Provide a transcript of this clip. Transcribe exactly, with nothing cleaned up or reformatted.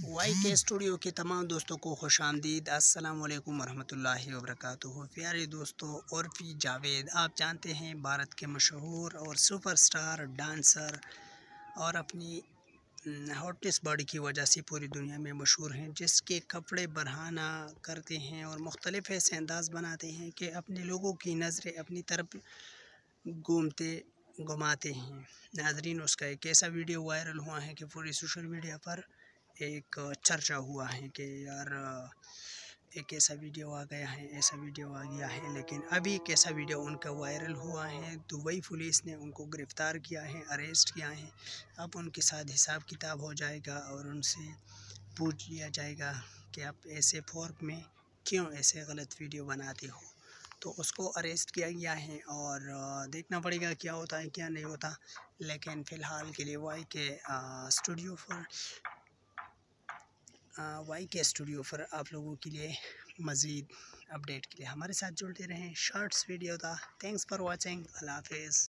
Y के studio के तमाम दोस्तों को खुशामदीद। अस्सलाम वालेकुम वरहमतुल्लाहि वबरकातुहू। प्यारे दोस्तों, उर्फ़ी जावेद आप जानते हैं भारत के मशहूर और सुपरस्टार डांसर और अपनी हॉटेस्ट बॉडी की वजह से पूरी दुनिया में मशहूर हैं, जिसके कपड़े बरहाना करते हैं और मुख्तलिफ़ ऐसे अंदाज बनाते हैं कि अपने लोगों की नज़रें अपनी तरफ घूमते घुमाते हैं। नाजरीन, उसका एक ऐसा वीडियो वायरल हुआ है कि पूरी सोशल मीडिया पर एक चर्चा हुआ है कि यार एक ऐसा वीडियो आ गया है ऐसा वीडियो आ गया है लेकिन अभी एक ऐसा वीडियो उनका वायरल हुआ है। दुबई पुलिस ने उनको गिरफ़्तार किया है, अरेस्ट किया है। अब उनके साथ हिसाब किताब हो जाएगा और उनसे पूछ लिया जाएगा कि आप ऐसे फोर्क में क्यों ऐसे गलत वीडियो बनाते हो। तो उसको अरेस्ट किया गया है और देखना पड़ेगा क्या होता है क्या नहीं होता। लेकिन फ़िलहाल के लिए वाई के स्टूडियो पर वाई के स्टूडियो पर आप लोगों के लिए मज़ीद अपडेट के लिए हमारे साथ जुड़ते रहें। शॉर्ट्स वीडियो था। Thanks for watching. अल्लाह हाफ़िज़।